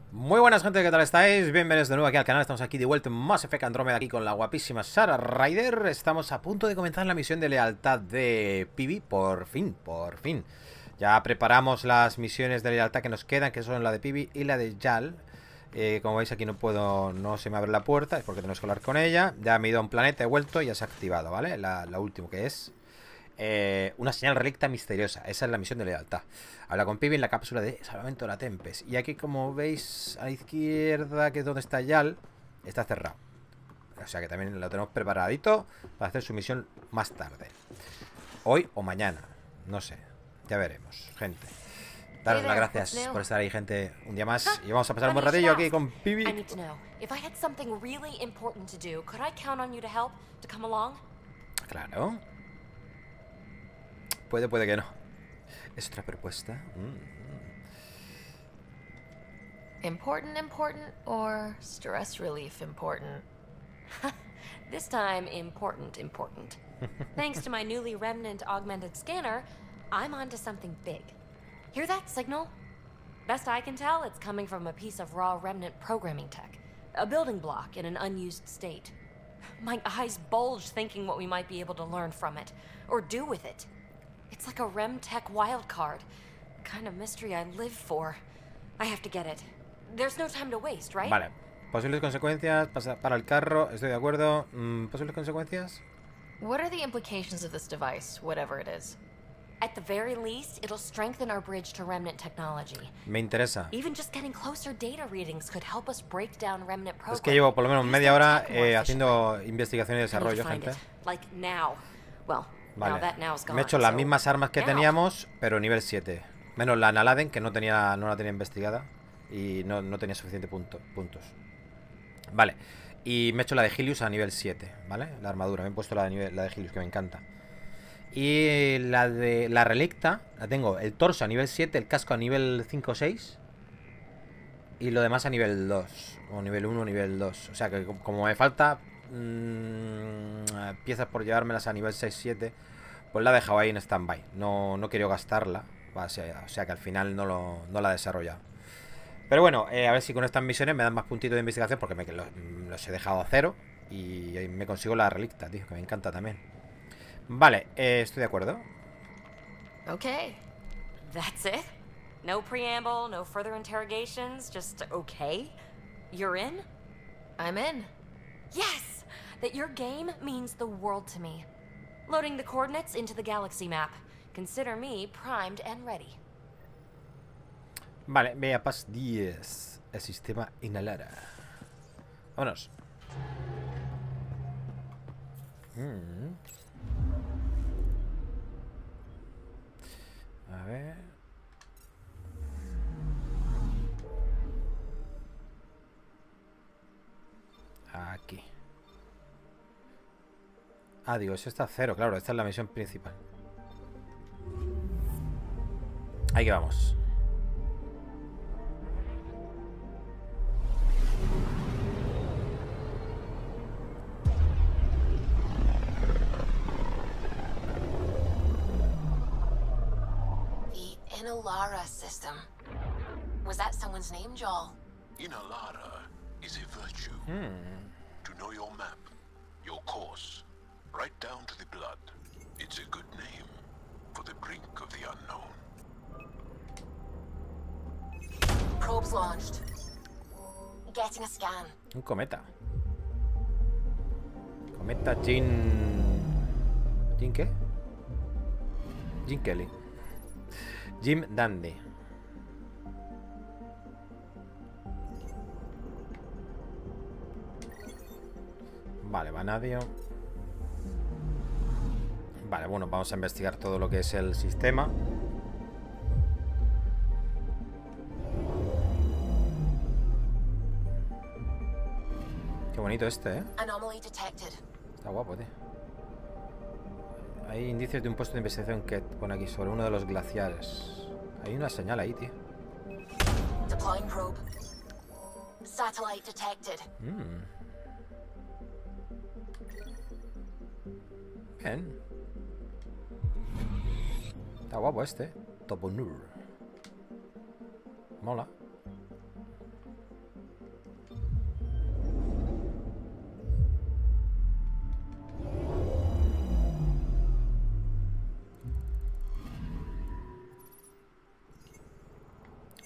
Muy buenas gente, ¿qué tal estáis? Bienvenidos de nuevo aquí al canal, estamos aquí de vuelta en Mass Effect Andrómeda aquí con la guapísima Sarah Ryder. Estamos a punto de comenzar la misión de lealtad de Pibi, por fin, por fin. Ya preparamos las misiones de lealtad que nos quedan, que son la de Pibi y la de Yal. Como veis aquí no se me abre la puerta, es porque tenemos que hablar con ella. Ya me he ido a un planeta, he vuelto y ya se ha activado, ¿vale? La última que es... una señal relicta misteriosa. Esa es la misión de lealtad. Habla con Pibi en la cápsula de salvamento de la Tempest. Y aquí, como veis, a la izquierda, que es donde está Yal, está cerrado. O sea que también lo tenemos preparadito para hacer su misión más tarde. Hoy o mañana. No sé. Ya veremos, gente. Daros las gracias por estar ahí, gente, un día más. Y vamos a pasar un buen ratillo aquí con Pibi. Claro. Puede que no. ¿Es otra propuesta? Important, or stress relief important? This time, important. Thanks to my newly Remnant augmented scanner, I'm onto something big. Hear that signal? Best I can tell, it's coming from a piece of raw Remnant programming tech. A building block in an unused state. My eyes bulge thinking what we might be able to learn from it, or do with it. It's like a RemTech wildcard. Kind of mystery I live for. I have to get it. There's no time to waste, right? Vale. Posibles consecuencias para el carro. Estoy de acuerdo. ¿Posibles consecuencias? What are the implications of this device, whatever it is? At the very least, it'll strengthen our bridge to Remnant technology. Me interesa. Even just getting closer data readings could help us break down Remnant programs. Es que llevo por lo menos media hora haciendo investigación y desarrollo, gente. Like now. Well, vale. now that now's gone, me he hecho las mismas armas que teníamos, pero nivel 7. Menos la Naladen, que no la tenía investigada. Y no tenía suficiente puntos. Vale. Y me he hecho la de Helios a nivel 7, ¿vale? La armadura. Me he puesto la de Helios, que me encanta. Y la de la relicta, la tengo el torso a nivel 7, el casco a nivel 5 o 6. Y lo demás a nivel 2. O nivel 1 o nivel 2. O sea que como me falta piezas por llevármelas a nivel 6-7, pues la he dejado ahí en stand-by. No quiero gastarla. O sea que al final no la he desarrollado. Pero bueno, a ver si con estas misiones me dan más puntitos de investigación, porque los he dejado a 0. Y me consigo la relicta, tío, que me encanta también. Vale, estoy de acuerdo. Okay. That's it? No preamble, no further interrogations, just okay? You're in? I'm in. Yes! That your game means the world to me. Loading the coordinates into the galaxy map. Consider me primed and ready. Vale, vea pas 10. El sistema inhalara. Vámonos. A ver. Aquí. Ah, digo, eso está a 0, claro. Esta es la misión principal. Ahí que vamos. Inhalara system. Was that someone's name, Joel? Inhalara is a virtue. To know your map, your course, right down to the blood. It's a good name for the brink of the unknown. Probes launched. Getting a scan. Un cometa. Cometa Jin... ¿Jin qué? Jin Kelly. Jim Dandy. Vale, vanadio. Vale, bueno, vamos a investigar todo lo que es el sistema. Qué bonito este, ¿eh? Está guapo, tío. Hay indicios de un puesto de investigación que pone aquí sobre uno de los glaciares. Hay una señal ahí, tío. Deploying probe. Satellite detected. Bien. Está guapo este. Toponur. Mola.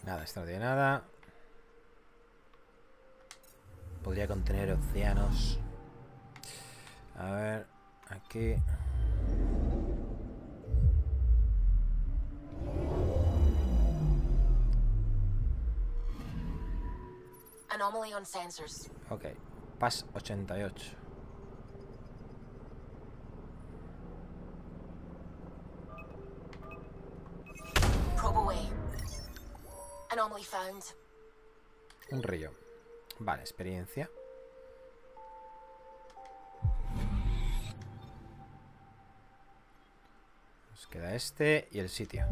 Nada, esto no tiene nada. Podría contener océanos. A ver, aquí. Anomaly on sensors. Ok, PAS 88. Probe away. Anomaly found. Un río. Vale, experiencia. Nos queda este y el sitio.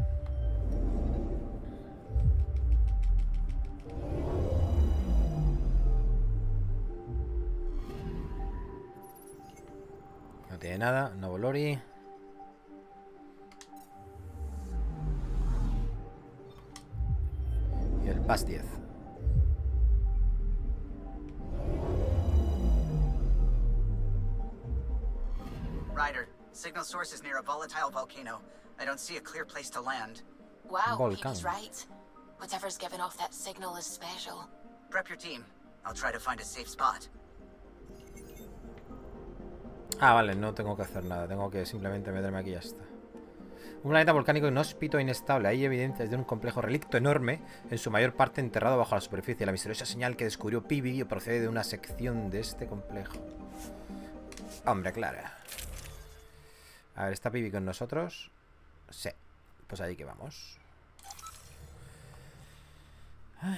No tiene nada, Novo Lori. Y el PAS 10. Ryder, signal source is near a volatile volcano. I don't see a clear place to land. Wow, Volcán. Peepee's right. Whatever's giving off that signal is special. Prep your team. I'll try to find a safe spot. Ah, vale, no tengo que hacer nada. Tengo que simplemente meterme aquí y ya está. Un planeta volcánico inhóspito e inestable. Hay evidencias de un complejo relicto enorme, en su mayor parte enterrado bajo la superficie. La misteriosa señal que descubrió Peebee procede de una sección de este complejo. Hombre, claro. A ver, ¿está Peebee con nosotros? Sí. Pues ahí que vamos. Ay.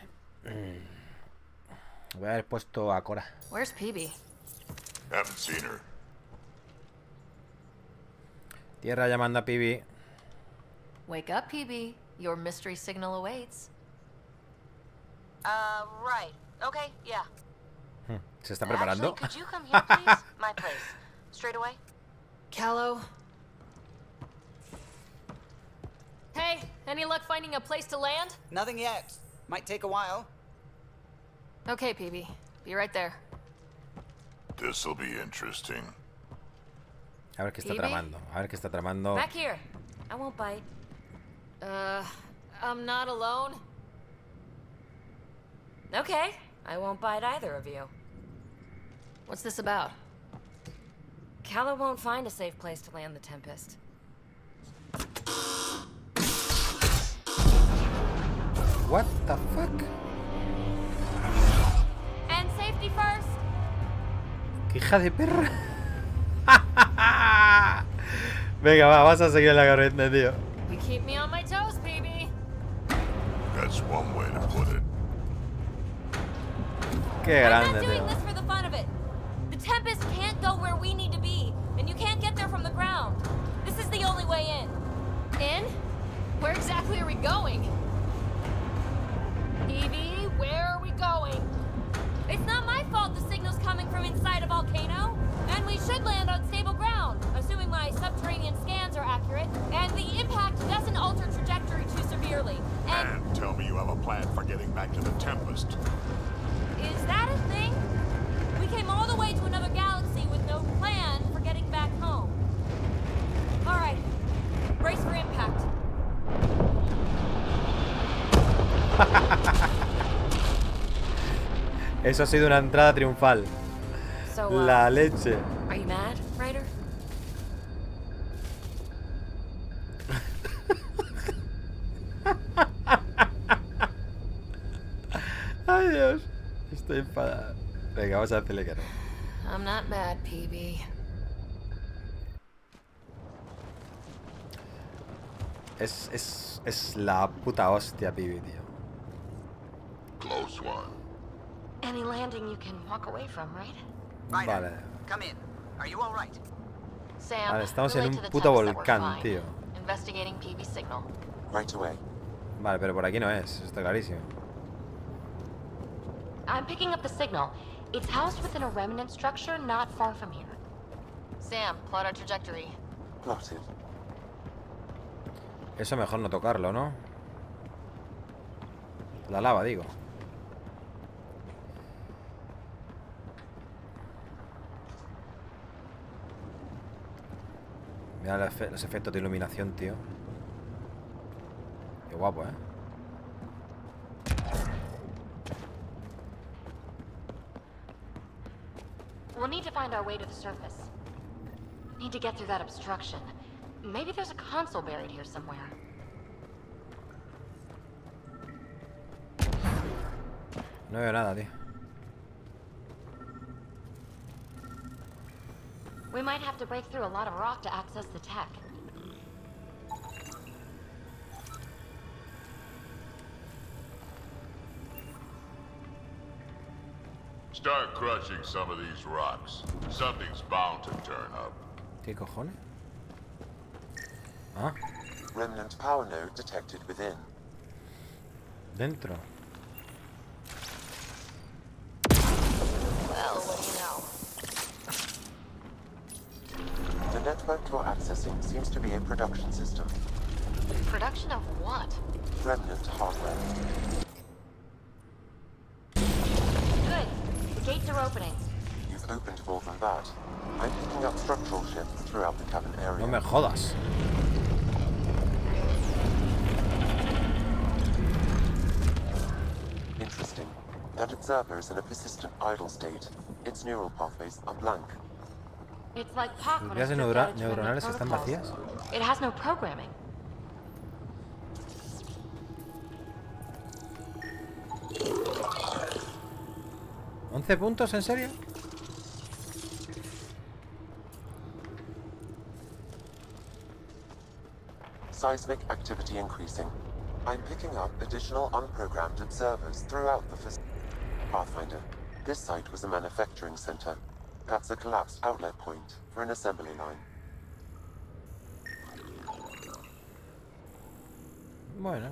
Voy a haber puesto a Cora. Where's Peebee? Haven't seen her. Tierra llamando a Peebee. Wake up, Peebee. Your mystery signal awaits. Right. Okay, yeah. ¿Se está preparando? Actually, could you come here, please? My place. Straight away? Callow. Hey, any luck finding a place to land? Nothing yet. Might take a while. Okay, Peebee. Be right there. This'll be interesting. A ver qué está Peebee? tramando. A ver qué está tramando. Back here. I won't bite. I'm not alone. Okay, I won't bite either of you. What's this about? Callow won't find a safe place to land the Tempest. What the fuck? And safety first. ¡Qué hija de perra! Venga, va, vas a seguir la corriente, tío. You keep me on my toes, Peebee. That's one way to put it. Qué I'm grande, not doing tío. this for the fun of it. The Tempest can't go where we need to be, and you can't get there from the ground. This is the only way in. In? Where exactly are we going? Peebee, where are we going? It's not my fault the signal's coming from inside a volcano. And we should land on stable ground, assuming my subterranean scans are accurate, and the impact doesn't alter trajectory too severely. And And tell me you have a plan for getting back to the Tempest. is that a thing? We came all the way to another galaxy with no plan for getting back home. All right, brace for impact. Eso ha sido una entrada triunfal. So, La leche. are you mad, Ryder? Ay, Dios. Estoy enfadado. Venga, vamos a decirle que no. I'm not mad, Peebee. Es la puta hostia, Peebee, tío. Close one. Any landing you can walk away from, right? Ryder, Vale. come in. Are you all right? Sam, Vale, estamos en relay un to the puto Tempest that we're volcán, fine. tío. Investigating Peebee signal. Right away. Vale, pero por aquí no es. Está clarísimo. I'm picking up the signal. It's housed within a remnant structure not far from here. Sam, plot our trajectory. Plotted. Eso mejor no tocarlo, ¿no? La lava, digo. Mira los efectos de iluminación, tío. Qué guapo, ¿eh? We'll need to find our way to the surface. Need to get through that obstruction. Maybe there's a console buried here somewhere. No veo nada, tío. We might have to break through a lot of rock to access the tech. Start crushing some of these rocks. Something's bound to turn up. ¿Qué cojones? Ah, Remnant power node detected within. dentro. Well, what do you know? The network you're accessing seems to be a production system. Production of what? Remnant hardware. Good. The gates are opening. You've opened more than that. I'm picking up structural shifts throughout the cabin area. No me jodas. Interesting. That observer is in a persistent idle state. Its neural pathways are blank. It's like Pac ¿Las when vías I stripped out its neuronales remnant están protocols. vacías? It has no programming. ¿11 puntos? ¿En serio? Seismic activity increasing. I'm picking up additional unprogrammed observers throughout the facility. Pathfinder, this site was a manufacturing center. That's a collapsed outlet point for an assembly line. Bueno.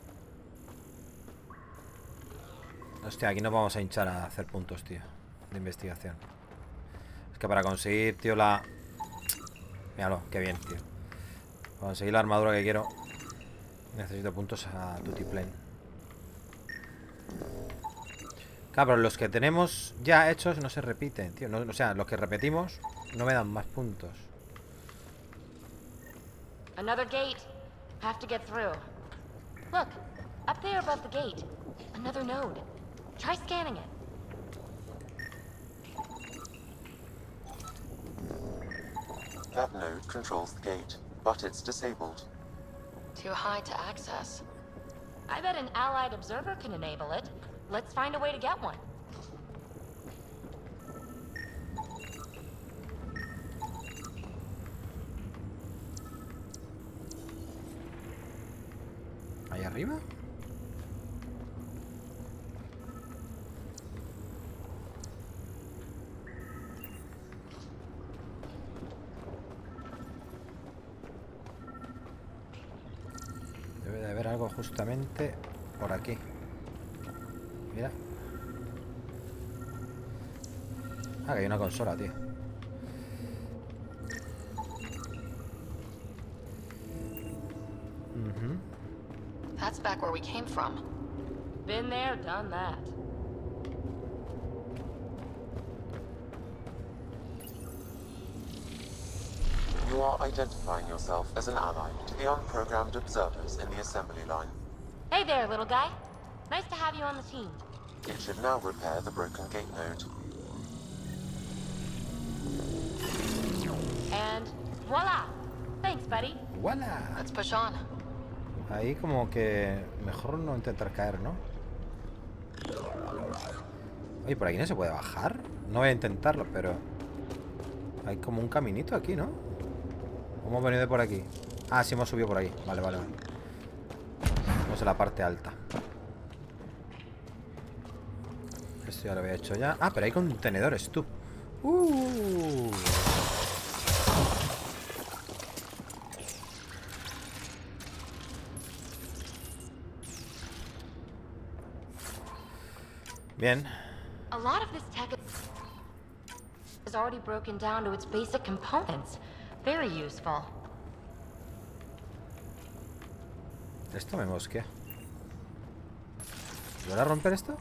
Hostia, aquí nos vamos a hinchar a hacer puntos, tío, de investigación. Es que para conseguir, tío, la... Míralo, qué bien, tío. Para conseguir la armadura que quiero, necesito puntos a Tutiplane. Claro, pero los que tenemos ya hechos no se repiten, tío. No, o sea, los que repetimos no me dan más puntos. Another gate. Have to get through. Look, up there above the gate. Another node. Try scanning it. That node controls the gate, but it's disabled. Too high to access. I bet an allied observer can enable it. Let's find a way to get one. ¿Ahí arriba? Debe de haber algo justamente por aquí. Mira. Ah, que hay una consola, tío. That's back where we came from. Been there, done that. You are identifying yourself as an ally to the unprogrammed observers in the assembly line. Hey there, little guy. Nice to have you on the team. It should now repair the broken gate node. And voila! Thanks, buddy. ¡Wala! Let's push on. Ahí como que mejor no intentar caer, ¿no? Oye, por aquí no se puede bajar. No voy a intentarlo, pero... Hay como un caminito aquí, ¿no? Hemos venido de por aquí. Ah, sí, hemos subido por aquí. Vale, vale, vale. Vamos a la parte alta. Esto ya lo había hecho ya. Ah, pero hay contenedores, tú. Bien. A lot of this tech is already broken down to its basic components. Very useful. Esto me mosquea. ¿Voy a romper esto?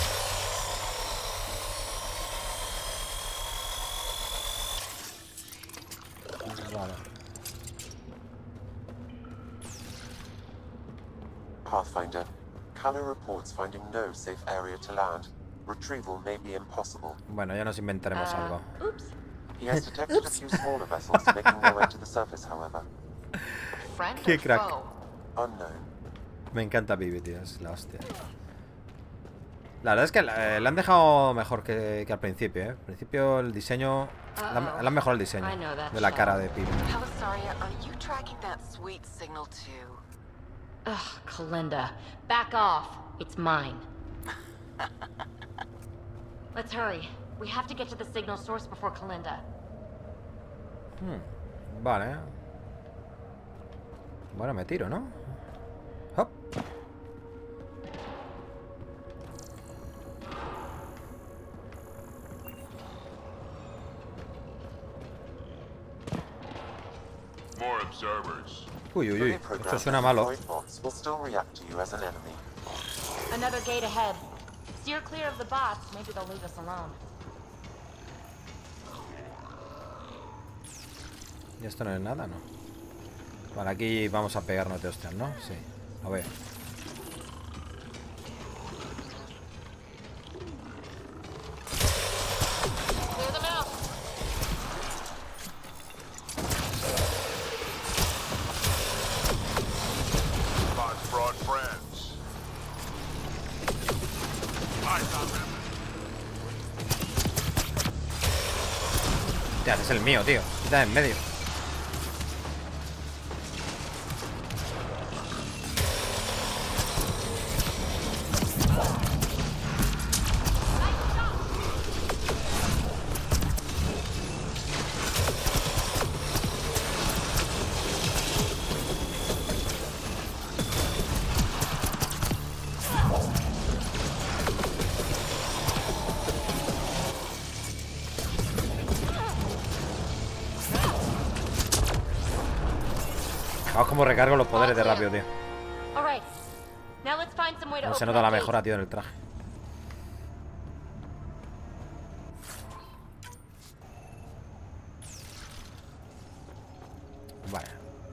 Vale. Pathfinder, Calla reports finding no safe area to land. Retrieval may be impossible. Bueno, ya nos inventaremos algo. Oops. He has detected a few smaller vessels making their way to the surface, however. Friend Qué or crack. foe? Unknown. Me encanta Vivi, tío, es la hostia. La verdad es que la han dejado mejor que al principio, ¿eh? Al principio el diseño... Le han mejorado el diseño I know that de la shell. cara de Vivi. Palisaria, are you tracking that sweet signal too? Ugh, Kalinda. Back off. It's mine. Let's hurry. We have to get to the signal source before Kalinda. Vale. Bueno, me tiro, ¿no? Hop. More observers. Uy, uy, uy. Fully Esto programmed suena malo. android bots will still react to you as an enemy. Another gate ahead. Steer clear of the bots. Maybe they'll leave us alone. ¿Y esto no es nada? No. Vale, aquí vamos a pegarnos de hostias, ¿no? Sí. A ver. Clear them out. Bots brought friends. I got them. Hostia, ese es el mío, tío. Quita de en medio. Vamos como recargo los poderes de rápido, tío. All right. Now let's find some way to No se open nota la that gate. mejora, tío, en el traje. Vale.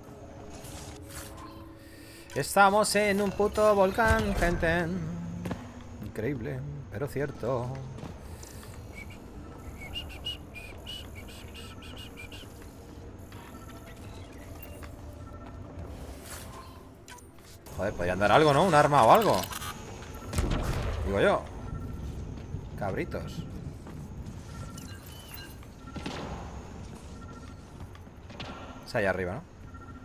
Estamos en un puto volcán, gente. Increíble, pero cierto. Joder, podrían dar algo, ¿no? Un arma o algo. Digo yo. Cabritos. Es allá arriba, ¿no?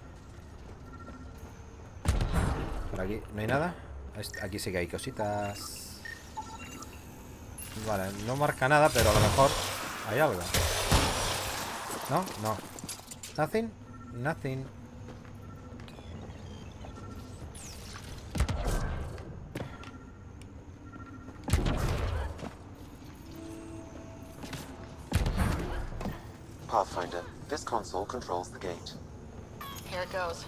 Por aquí no hay nada. Aquí sí que hay cositas. Vale, no marca nada, pero a lo mejor hay algo. ¿No? No. Nothing. Nothing. Pathfinder, this console controls the gate. Here it goes.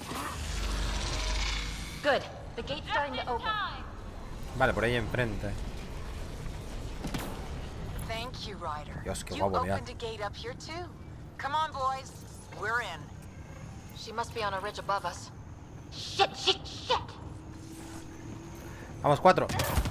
Good. The gate's starting to open. Vale, por ahí enfrente. Thank you, Ryder. Dios, qué You guapo, mira. opened a gate up here too. Come on, boys. We're in. She must be on a ridge above us. Shit, shit, shit! Vamos, 4.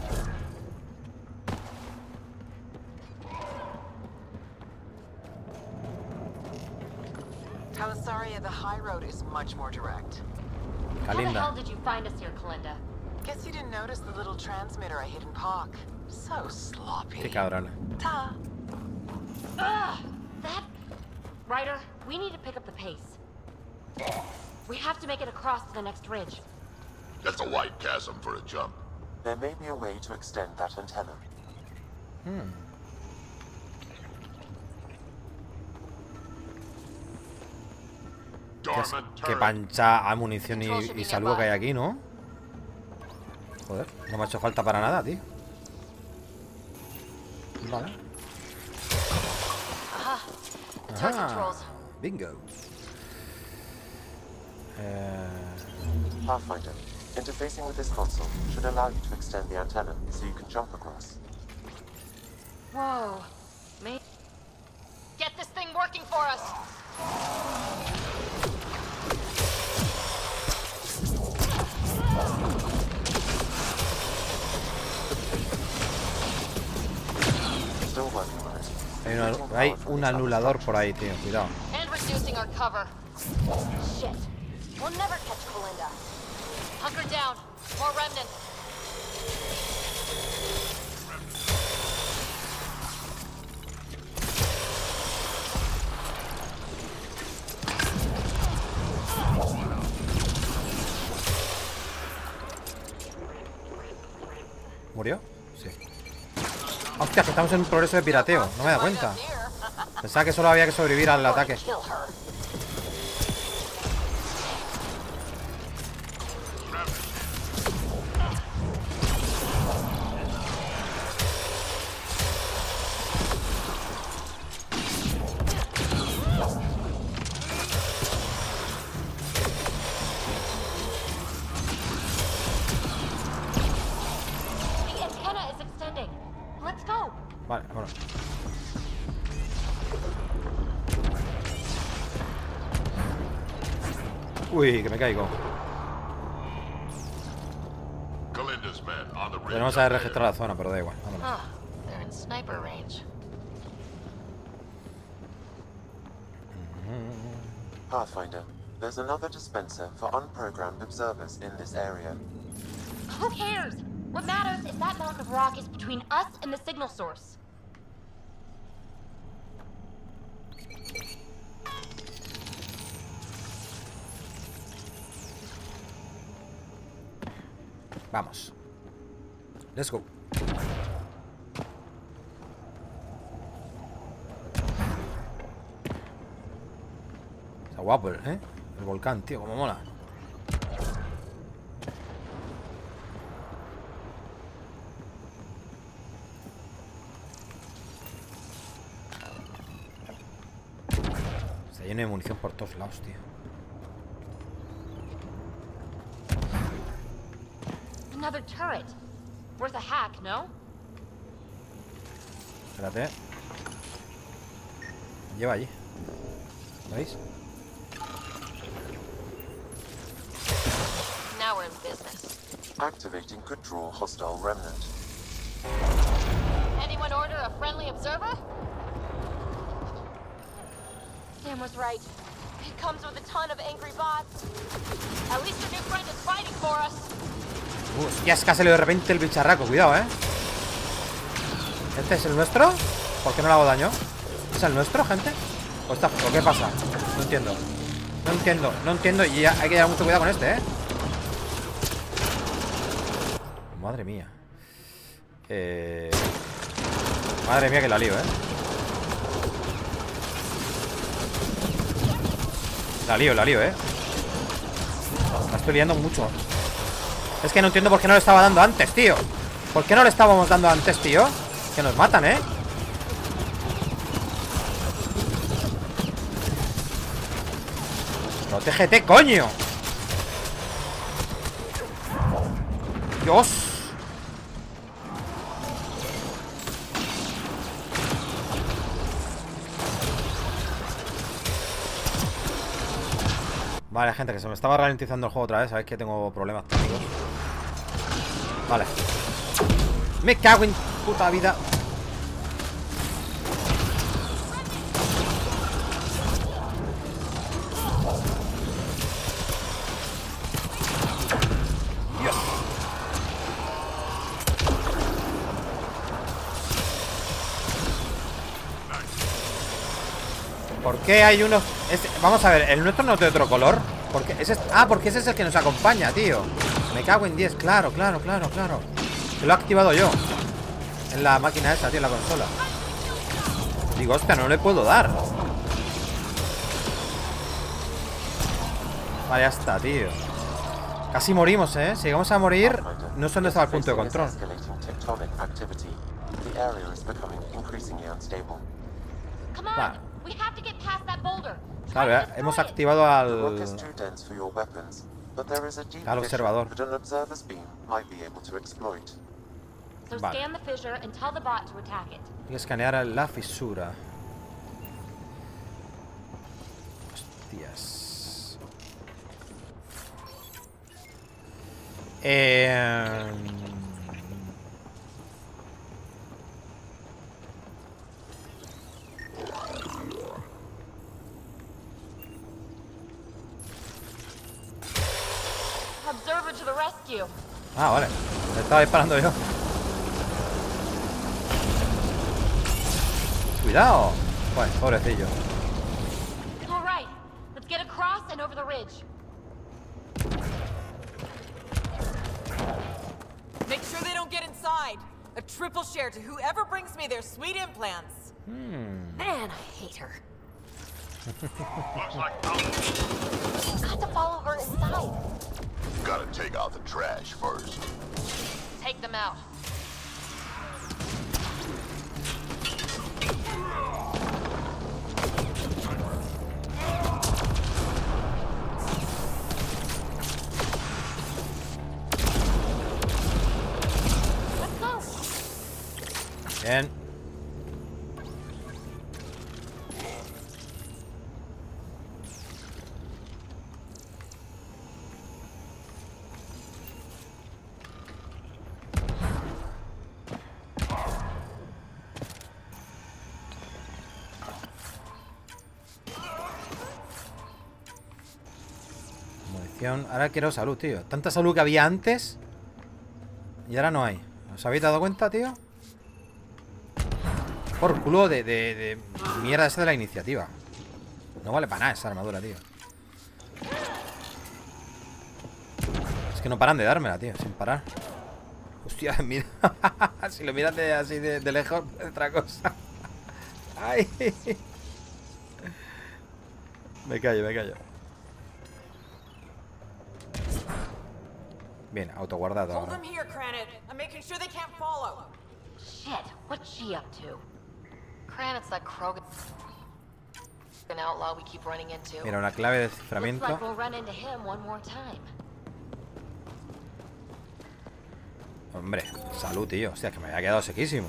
Palisaria, the high road is much more direct. How the hell Kalinda. did you find us here, Kalinda? Guess you didn't notice the little transmitter I hid in Pock. So sloppy. Qué cabrona. Ta. Ugh! That... Ryder, we need to pick up the pace. We have to make it across to the next ridge. That's a wide chasm for a jump. There may be a way to extend that antenna. Dormant Qué turret. pancha a munición y salud que hay aquí, ¿no? Joder, no me ha hecho falta para nada, tío. Vale. Turret Ajá. controls. Bingo. Pathfinder, interfacing with this console should allow you to extend the antenna so you can jump across. Whoa. Get this thing working for us! Hay un anulador por ahí, tío. Cuidado. And reducing our cover. Shit. We'll never catch Belinda. Hunker down. More remnants. ¿Murió? Sí. Hostia, que estamos en un progreso de pirateo. No me da cuenta. Pensaba que solo había que sobrevivir al ataque. The antenna is extending. Let's go. Vale, bueno. Uy, que me caigo. Galinda's men on the ridge. Tenemos que haber registrado la zona, pero da igual. Vámonos. Huh. They're in sniper range. Pathfinder, there's another dispenser for unprogrammed observers in this area. Who cares? What matters is that mountain of rock is between us and the signal source. Vamos. Let's go. Está guapo, ¿eh? El volcán, tío, como mola. Está lleno de munición por todos lados, tío. Another turret. Worth a hack, no? Espérate. Lleva allí. ¿Veis? Now we're in business. Activating could draw hostile remnant. Anyone order a friendly observer? Sam was right. It comes with a ton of angry bots. At least your new friend is fighting for us. Ya es que ha salido de repente el bicharraco, cuidado, ¿Este es el nuestro? ¿Por qué no le hago daño? ¿Es el nuestro, gente? ¿O qué pasa? No entiendo. No entiendo. Y ya hay que llevar mucho cuidado con este, Madre mía. Madre mía que la lío, La lío, La estoy liando mucho. Es que no entiendo por qué no le estaba dando antes, tío. ¿Por qué no le estábamos dando antes, tío? Que nos matan, ¡Protégete, coño! ¡Dios! Vale, gente, que se me estaba ralentizando el juego otra vez. Sabéis que tengo problemas técnicos. Vale. Me cago en puta vida. Dios. ¿Por qué hay unos...? Vamos a ver, el nuestro no es de otro color. ¿Por qué? Porque ese es el que nos acompaña, tío. Me cago en 10, claro. Que lo he activado yo en la máquina esa, tío, en la consola. Digo, hostia, no le puedo dar. Vale, ya está, tío. Casi morimos, Si llegamos a morir, no sé dónde estaba el punto de control. Vale. Claro, ya hemos activado al observador. Vale. Hay que escanear la fisura. Hostias. Observer to the rescue. Ah, vale. Le estaba disparando yo. Cuidado. Bueno, pobrecillo. All right, let's get across and over the ridge. Make sure they don't get inside. A triple share to whoever brings me their sweet implants. Man, I hate her. Looks like Got to follow her inside. gotta take out the trash first. Take them out. Let's go. Bien. Munición. Ahora quiero salud, tío. Tanta salud que había antes y ahora no hay. ¿Os habéis dado cuenta, tío? Por culo de mierda esa de la iniciativa. No vale para nada esa armadura, tío. Es que no paran de dármela, tío, sin parar. Hostia, mira. Si lo miras así de lejos, es otra cosa. Ay. Me callo, me callo. Bien, autoguardado Hold ahora. them here, Cranit. I'm making sure they can't follow. Shit, what's she up to? Kranit's that Krogan an outlaw we keep running into. Mira, una clave de Looks desciframiento. like we'll run into him one more time. Hombre, salud, tío. Hostia, es que me había quedado sequísimo.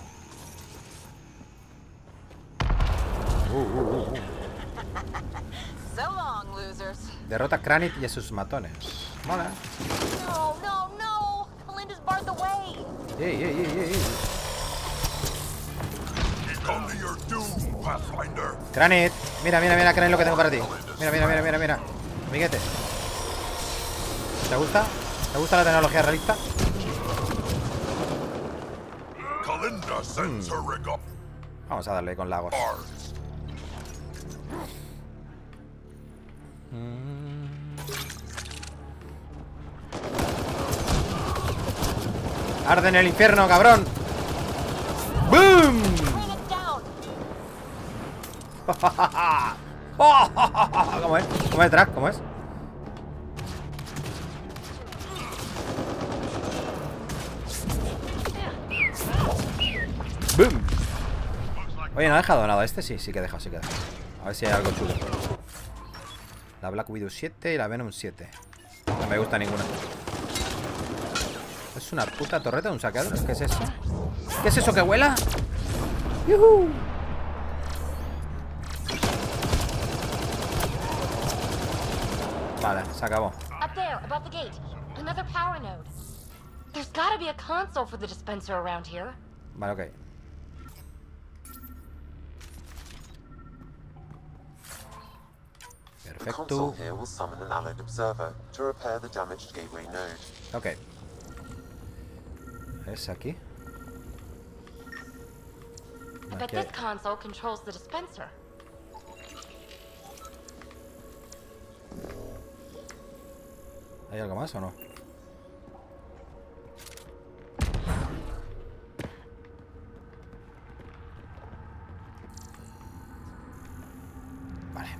So long, losers. Derrota a Kranit y a sus matones. Mola. No, no, no! Kalinda's barred the way! Ey, ey, ey, ey. Come to your doom, Pathfinder. Kranit. Mira, mira, mira, Kranit, lo que tengo para ti. Mira, mira, mira, mira, mira. Amiguete. ¿Te gusta? ¿Te gusta la tecnología realista? Kalinda sends her regard. Vamos a darle con lagos. ¡Arde en el infierno, cabrón! ¡Boom! Bring it down! ¿Cómo es? ¿Cómo es, Drac? ¿Cómo es? ¡Boom! Oye, ¿no ha dejado nada? Este sí, sí que ha dejado, sí que ha dejado. A ver si hay algo chulo. La Black Widow 7 y la Venom 7. No me gusta ninguna. ¿Es una puta torreta de un saqueador? ¿Qué es eso? ¿Qué es eso que vuela? ¡Yuhu! Vale, se acabó. Up there, above the gate. Another power node. There's gotta be a console for the dispenser around here. Vale, ok. The console Perfecto. here will summon an allied observer to repair the damaged gateway node. Ok. ¿Es aquí? I bet Aquí this console controls the dispenser. ¿Hay algo más o no? Vale.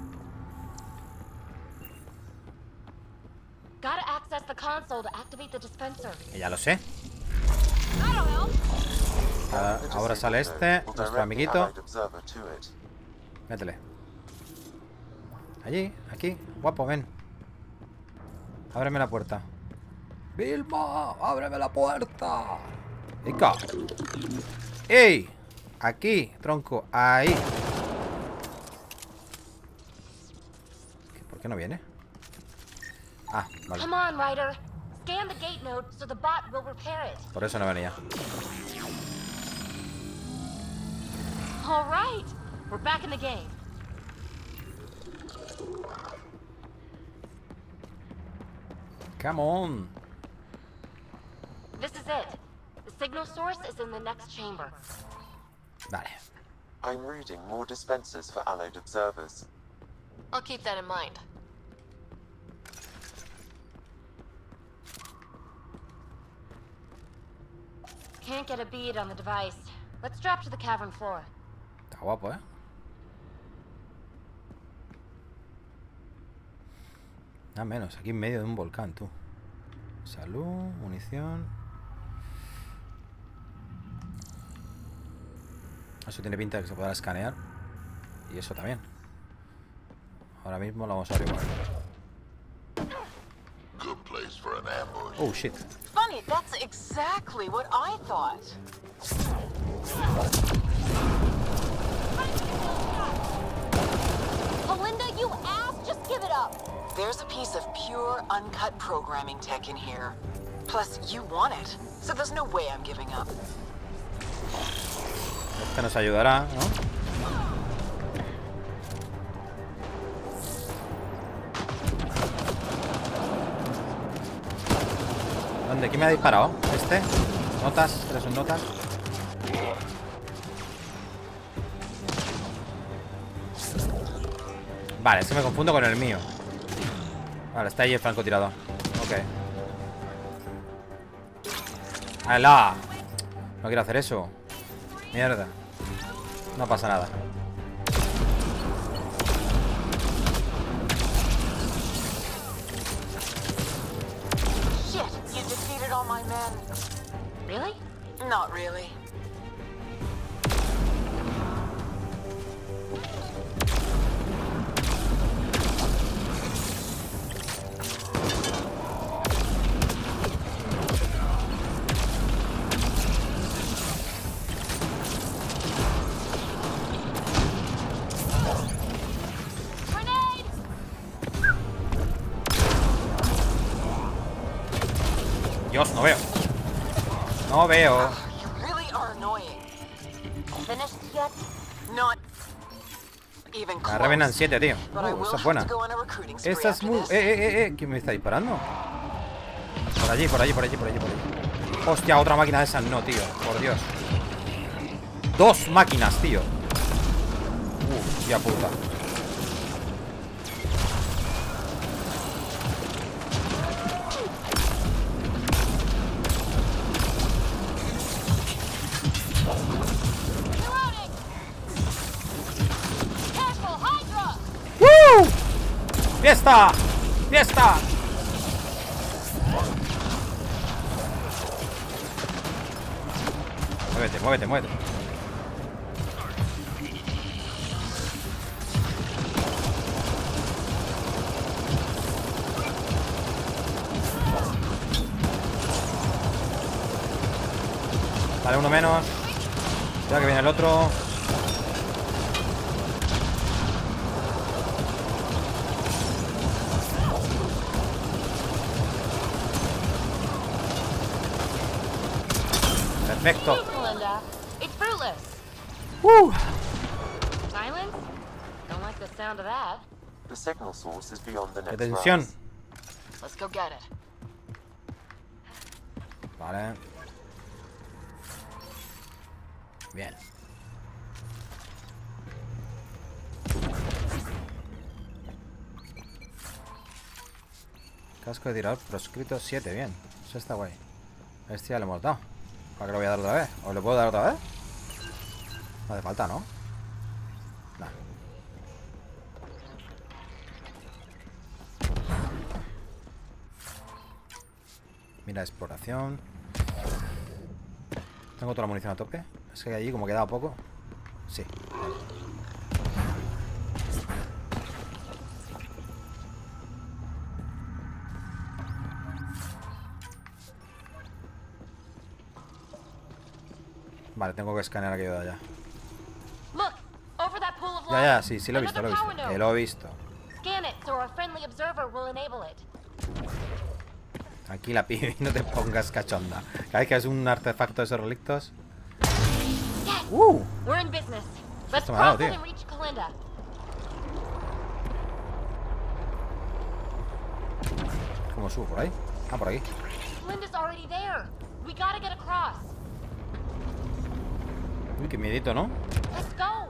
Gotta access the console to activate the dispenser. Que ya lo sé. That'll help. Ahora sale este, Will nuestro direct the amiguito. allied observer to it. Métele. Allí, aquí. Guapo, ven. Ábreme la puerta. Vilma, ábreme la puerta. Ica. ¡Ey! Aquí, tronco. Ahí. ¿Por qué no viene? Ah, vale. Come on, Ryder. Scan the gate node so the bot will repair it. Por eso no venía. All right, we're back in the game. Come on. This is it. The signal source is in the next chamber. Vale. I'm reading more dispensers for allied observers. I'll keep that in mind. Can't get a bead on the device. Let's drop to the cavern floor. Está guapo, ¿eh? Nada menos, aquí en medio de un volcán, tú. Salud, munición. Eso tiene pinta de que se podrá escanear. Y eso también. Ahora mismo lo vamos a averiguar. Good place for an ambush. Oh, shit. Funny, that's exactly what I thought. Belinda, you ass! Just give it up! There's a piece of pure, uncut programming tech in here. Plus, you want it, so there's no way I'm giving up. Este nos ayudará, ¿no? ¿Dónde? ¿Quién me ha disparado? ¿Este? ¿Notas? ¿Tres son notas? Vale, es que me confundo con el mío. Vale, está ahí el francotirador. Ok. ¡Hala! No quiero hacer eso. Mierda. No pasa nada. Shit, you defeated all my men. Really? Not really. Dios, no veo. No veo. You really are annoying. Finished yet? Not even La close. Revenant 7, tío. But I will Esta es have buena. to go on a recruiting spree Esta es after muy... this. ¿Quién me está disparando? Por allí, por allí, por allí, por allí, por allí. Hostia, otra máquina de esas no, tío. Por Dios. Dos máquinas, tío. Ya puta. Careful, Hydra! ¡Woo! ¡Fiesta! ¡Fiesta! Muévete, muévete, muévete. Vale, uno menos. Ya que viene el otro. Perfecto. Belinda, it's fruitless. Silence? Don't like the sound of that. The signal source is beyond the next Atención. rise. Let's go get it. Vale. Bien. Casco de tirador proscrito 7, bien. Eso está guay. A este ya le hemos dado. ¿Para qué lo voy a dar otra vez? ¿O le puedo dar otra vez? No hace falta, ¿no? Nah. Mira, exploración. Tengo toda la munición a tope. Es que allí como quedaba poco. Sí. Vale, tengo que escanear aquello de allá. Look, over that pool of Ya, lava. ya, sí, lo he visto, lo he Another visto. power Que node. lo he visto. Scan it so our friendly observer will enable it. Tranquila, pibe, no te pongas cachonda. Cada vez que es un artefacto de esos relictos. Yes! We're in business. Let's Esto me ha dado, cross it tío. and reach Kalinda. ¿Cómo subo por ahí? Ah, por aquí. Linda's already there. We gotta get across. Uy, qué miedito, ¿no? Let's go.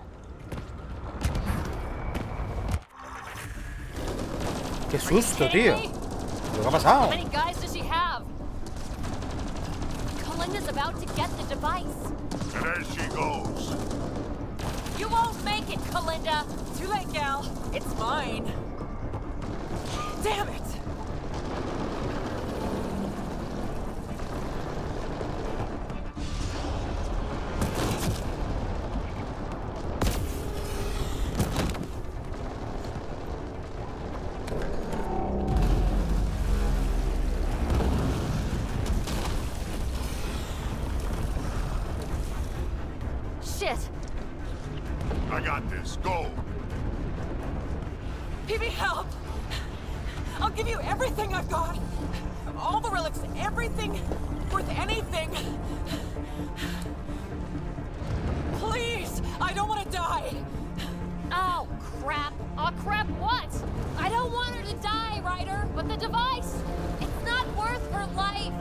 Qué susto, tío. ¿Qué ha pasado? How many guys does she have? Kalinda's about to get the device. And as she goes. You won't make it, Kalinda. Too late, gal. It's mine. Damn it! Shit. I got this. Go. PB, help! I'll give you everything I've got. All the relics, everything worth anything. Please, I don't want to die. Oh, crap. Oh, crap, what? I don't want her to die, Ryder, but the device, it's not worth her life.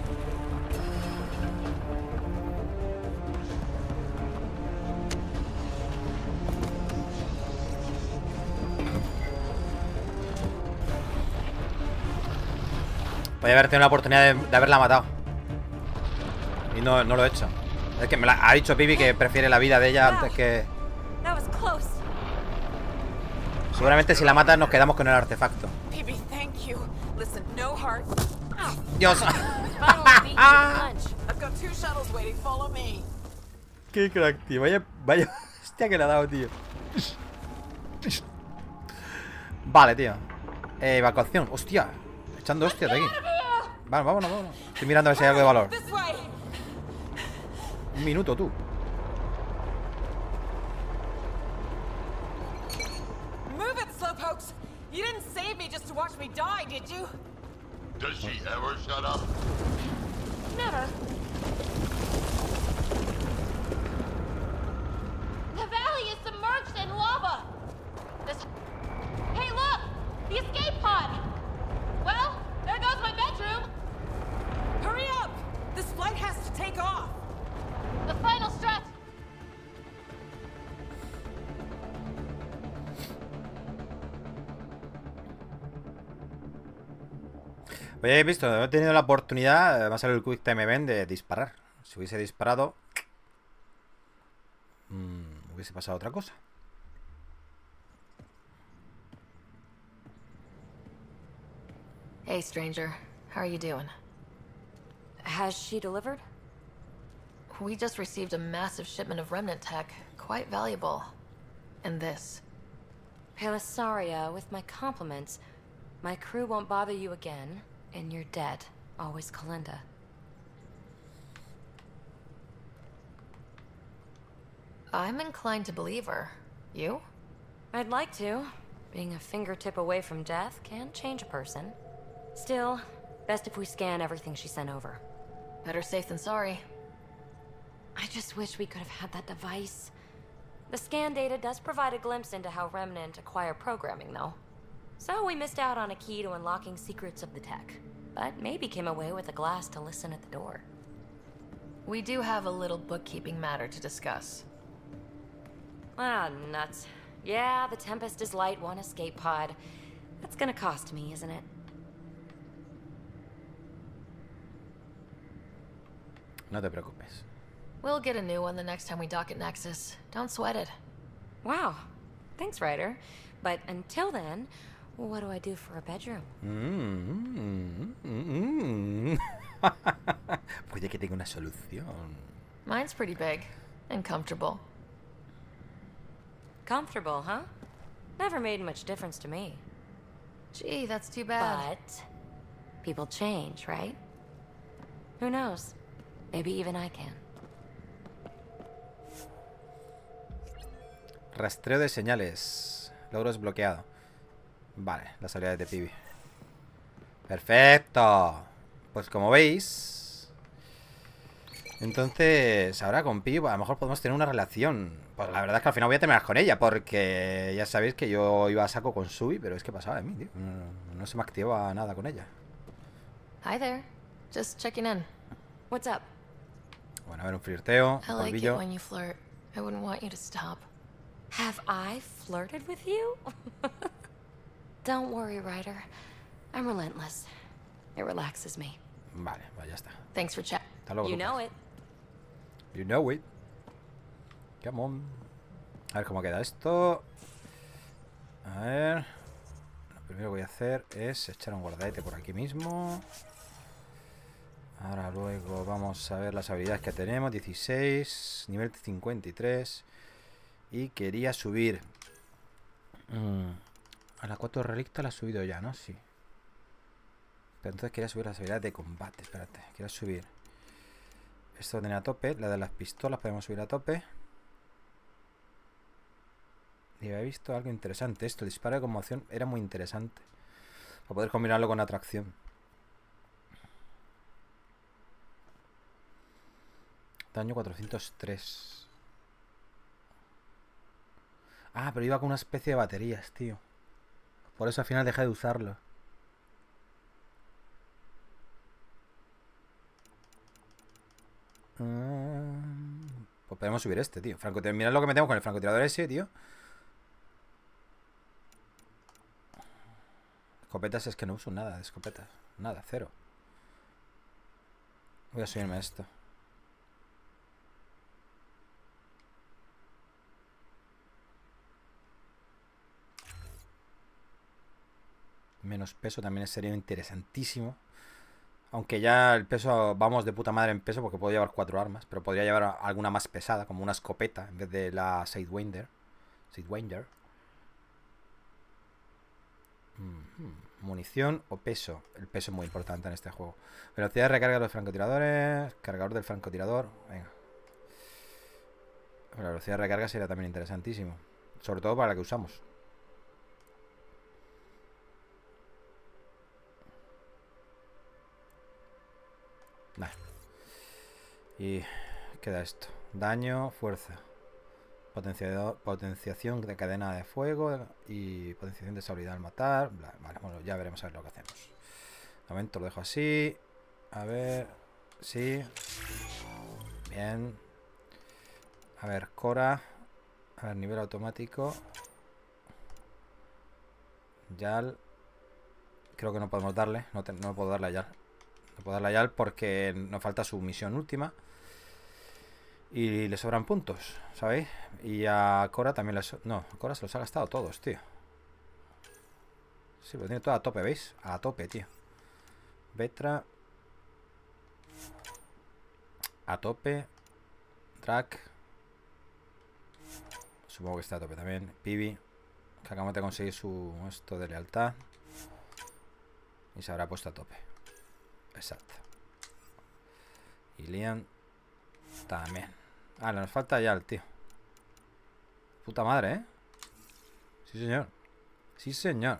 Podría haber tenido la oportunidad de haberla matado. Y no lo he hecho. Es que me ha dicho Pibi que prefiere la vida de ella antes que... That was close. Seguramente si la matas nos quedamos con el artefacto. PB, thank you. Listen, no heart. Dios. Finally beat you to lunch. I've got 2 shuttles waiting. Follow me. Qué crack, tío. Vaya hostia que le ha dado, tío. Vale, tío. Evacuación. Hostia. Echando hostias de aquí. Vale, vámonos. Estoy mirando a ver si hay algo de valor. This way. Un minuto, tú. Move it, slowpokes. You didn't save me just to watch me die, did you? Does she ever shut up? Never. The valley is submerged in lava. This. Hey, look! The escape pod. Well, there goes my bedroom. Hurry up! This flight has to take off. The final strut. Oye, he visto, he tenido la oportunidad, va a salir el Quick Time Event de disparar. Si hubiese disparado, hubiese pasado otra cosa. Hey, stranger. How are you doing? Has she delivered? We just received a massive shipment of remnant tech. Quite valuable. And this. Pelisaria, with my compliments. My crew won't bother you again, and you're dead. Always Kalinda. I'm inclined to believe her. You? I'd like to. Being a fingertip away from death can change a person. Still, best if we scan everything she sent over. Better safe than sorry. I just wish we could have had that device. The scan data does provide a glimpse into how Remnant acquire programming, though. So we missed out on a key to unlocking secrets of the tech. But maybe came away with a glass to listen at the door. We do have a little bookkeeping matter to discuss. Ah, nuts. Yeah, the Tempest is light one escape pod. That's gonna cost me, isn't it? No te preocupes. We'll get a new one the next time we dock at Nexus. Don't sweat it. Wow. Thanks, Ryder. But until then, what do I do for a bedroom? Puede que tenga una solución. Mine's pretty big. And comfortable. Comfortable, huh? Never made much difference to me. Gee, that's too bad. But people change, right? Who knows? Maybe even I can. Rastreo de señales. Logro desbloqueado. Vale, las habilidades de Pibi. Perfecto. Pues como veis, entonces ahora con Pibi a lo mejor podemos tener una relación. Pues la verdad es que al final voy a terminar con ella, porque ya sabéis que yo iba a saco con Sui, pero es que pasaba de mí, tío. No se me activaba nada con ella. Hi there. Just checking in. What's up? Bueno, a ver, un flirteo, I un like it polvillo. when you flirt. I wouldn't want you to stop. Have I flirted with you? Don't worry, Ryder. I'm relentless. It relaxes me. Vale, pues ya está. Thanks for chat. Hasta luego, You Lucas. know it. You know it. Come on. A ver cómo queda esto. A ver. Lo primero que voy a hacer es echar un guardadete por aquí mismo. Ahora luego vamos a ver las habilidades que tenemos. 16, nivel 53. Y quería subir. A la 4 relicta la he subido ya, ¿no? Sí. Pero entonces quería subir las habilidades de combate. Espérate, quiero subir. Esto lo tenía a tope. La de las pistolas podemos subir a tope. Y había visto algo interesante. Esto, el disparo de conmoción, era muy interesante. Para poder combinarlo con atracción. Daño 403. Ah, pero iba con una especie de baterías, tío. Por eso al final dejé de usarlo. Pues podemos subir este, tío. Mirad lo que metemos con el francotirador ese, tío. Escopetas es que no uso nada de escopetas. Nada, cero. Voy a subirme esto. Menos peso también sería interesantísimo. Aunque ya el peso, vamos de puta madre en peso porque puedo llevar 4 armas. Pero podría llevar alguna más pesada, como una escopeta en vez de la Sidewinder. Munición o peso. El peso es muy importante en este juego. Velocidad de recarga de los francotiradores. Cargador del francotirador. Venga. La velocidad de recarga sería también interesantísimo. Sobre todo para la que usamos. Vale. Y queda esto. Daño, fuerza. Potenciación de cadena de fuego y potenciación de estabilidad al matar. Vale, bueno, ya veremos a ver lo que hacemos. De momento lo dejo así. A ver. Sí. Bien. A ver, Cora. A ver, nivel automático. Yal. Creo que no podemos darle. No puedo darle a Yal. No puedo darle a Yal porque nos falta su misión última. Y le sobran puntos, ¿sabéis? Y a Cora también no, a Cora se los ha gastado todos, tío. Sí, lo tiene todo a tope, ¿veis? A tope, tío. Vetra. A tope. Drac. Supongo que está a tope también. Pibi. Que acabamos de conseguir su esto de lealtad. Y se habrá puesto a tope. Exacto. Y Liam también. Ah, nos falta ya el tío. Puta madre, ¿eh? Sí, señor. Sí, señor.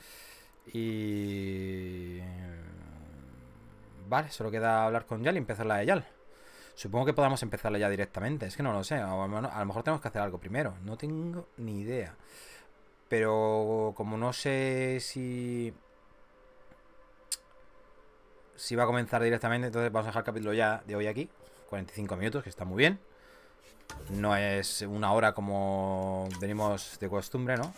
Y... Vale, solo queda hablar con Yal y empezar la de Yal. Supongo que podamos empezarla ya directamente. Es que no lo sé. A lo mejor tenemos que hacer algo primero. No tengo ni idea. Pero como no sé si va a comenzar directamente, entonces vamos a dejar el capítulo ya de hoy aquí. 45 minutos, que está muy bien. No es una hora como venimos de costumbre, ¿no?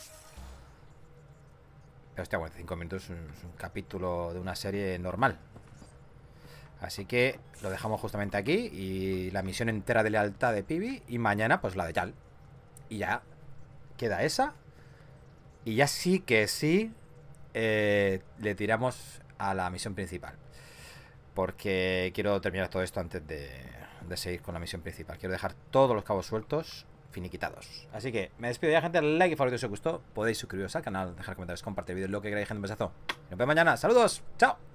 Pero hostia, 45 minutos es un capítulo de una serie normal. Así que lo dejamos justamente aquí. Y la misión entera de lealtad de Pibi. Y mañana pues la de Yal. Y ya queda esa. Y ya sí que sí le tiramos a la misión principal. Porque quiero terminar todo esto antes de seguir con la misión principal. Quiero dejar todos los cabos sueltos, finiquitados. Así que me despido ya, gente. Like y favorito si os gustó. Podéis suscribiros al canal, dejar comentarios, compartir el vídeo, lo que queráis, gente. Un besazo. Nos vemos mañana. Saludos. Chao.